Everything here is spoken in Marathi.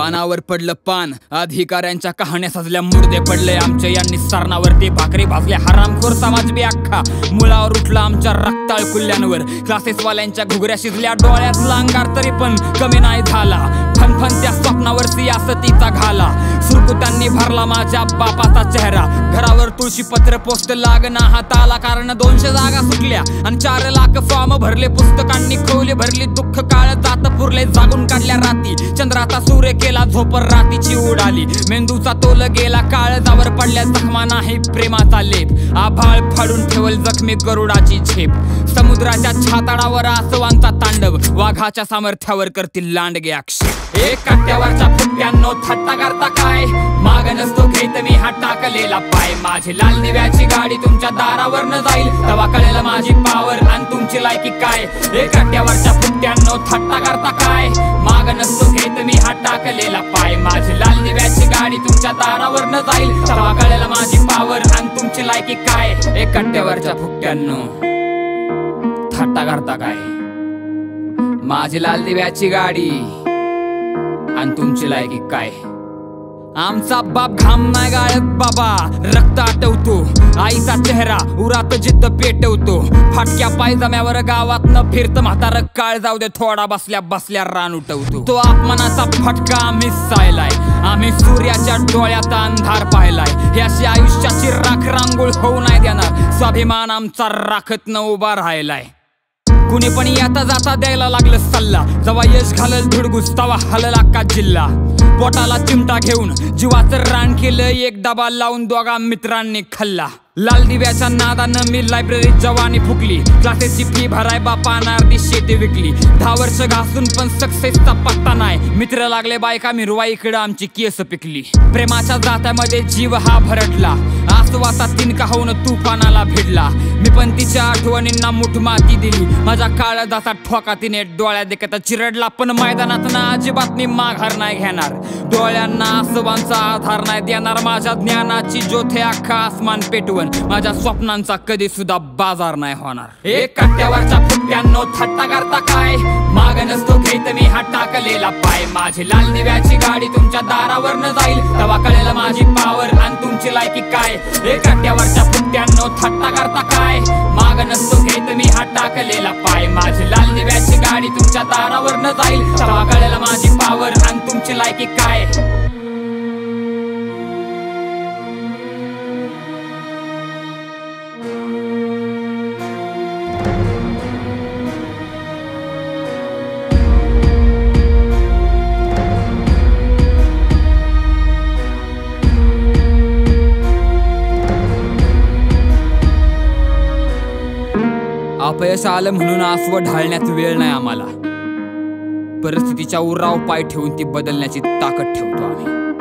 पानावर पडलं पान, अधिकाऱ्यांच्या कहाण्या सजल्या मुर्दे पडले आमच्या यांनी सरणावरती भाकरी भाजल्या हरामखोर समाज बी अख्खा मुळावर उठला आमच्या रक्ताळ कुल्ल्यांवर. क्लासेसवाल्यांच्या घुगऱ्या शिजल्या डोळ्यात लांगार तरी पण कमी नाही झाला. फनफनत्या स्वप्नावर सियासतीचा घाला, सुरकुत्यांनी भरला माझ्या बापाचा चेहरा. घरावर तुळशी पत्र पोस्ट लागना हाताला, कारण 200 जागा सुटल्या आणि 4 लाख फॉर्म भरले. पुस्तकांनी खोली भरली, दुःख काळ जात पुरले, जागून काढल्या राती. चंद्राचा सूर्य केला झोपर, रातीची उडाली. मेंदूचा तोल गेला, काळजावर पडल्या जखमा नाही प्रेमाचा लेप. आभाळ फाडून ठेवल जखमी गरुडाची झेप. समुद्राच्या छाताडावर आसवांचा तांडव, वाघाच्या सामर्थ्यावर करतील लांडगे आक्षेप. एक कट्ट्यावरच्या फुट्ट्यांनो थट्टा करता काय, माग नसतो घेत मी हा टाकलेला पाय. माझी लाल दिव्याची गाडी तुमच्या दारावर न जाईल, तेव्हा कळेल माझी पावर आणि तुमची लायकी काय. एक कट्ट्यावरच्या फुट्ट्यांनो थट्टा करता काय, माग नसतो घेत मी हा टाकलेला पाय. माझी लाल दिव्याची गाडी तुमच्या दारावर न जाईल, तेव्हा कळेल माझी पावर आणि तुमची लायकी काय. एक कट्ट्यावरच्या फुट्ट्यांनो थट्टा करता काय, माझी लाल दिव्याची गाडी आणि तुमची लायकी काय. आमचा बाप घाम नाही गाळत बाबा, रक्त आटवतो. आईचा चेहरा उरात जिद्द पेटवतो. फाटक्या पायजम्यावर गावात न फिरत म्हातार काळ जाऊ दे, थोडा बसल्या बसल्या रान उठवतो. तो अपमानाचा फटका आम्ही सायलाय, आम्ही सूर्याच्या डोळ्यात अंधार पाहिलाय. हे अशी आयुष्याची राख रांगोळ होऊ नाही देणार, स्वाभिमान आमचा राखत न उभा राहिलाय. कुणी पण येता जाता द्यायला लागलं सल्ला, जेव्हा यश घालल धुडगुस तवा हलला का जिल्हा. पोटाला चिमटा घेऊन जीवाचं रान केलं, एक डबा लावून दोघा मित्रांनी खाल्ला. लाल दिव्याच्या नादानं मी लायब्ररीत जवानी फुकली, क्लासेसची फी भराय बापानं अर्धी शेती विकली. 10 वर्ष घासून पण सक्सेसचा पत्ता नाही, मित्र लागले बायका मिरवा इकडं आमची केस पिकली. प्रेमाच्या जात्यामध्ये जीव हा भरटला, आसवाचा तिनका होऊन तुफानाला भिडला. मी पण तिच्या आठवणींना मुठ माती दिली, माझ्या काळजाचा ठोका तिने डोळ्या देखत चिरडला. पण मैदानात ना अजिबात मी माघार नाही घेणार, डोळ्यांना आसवांचा आधार नाही देणार. माझ्या ज्ञानाची ज्योत हे अख्खा आसमान पेटवून, माझ्या स्वप्नांचा कधी सुद्धा बाजार नाही होणार. एक कट्ट्यावरच्या फुट्ट्यांनो थट्टा करता काय, माग नसतो घेत मी हा टाकलेला पाय. माझी लाल दिव्याची गाडी तुमच्या दारावर न जाईल, तेव्हा कळेल माझी पावर आणि तुमची लायकी काय. एक कट्ट्यावरच्या फुट्ट्यांनो थट्टा करता काय, माग नसतो घेत मी हा टाकलेला पाय. माझी लाल दिव्याची गाडी तुमच्या दारावर न जाईल, तेव्हा कळेल माझी पावर आणि तुमची लायकी काय. अपयश आलं म्हणून आसवं ढाळण्यात वेळ नाही आम्हाला, परिस्थितीच्या उराव पाय ठेवून ती बदलण्याची ताकद ठेवतो आम्ही.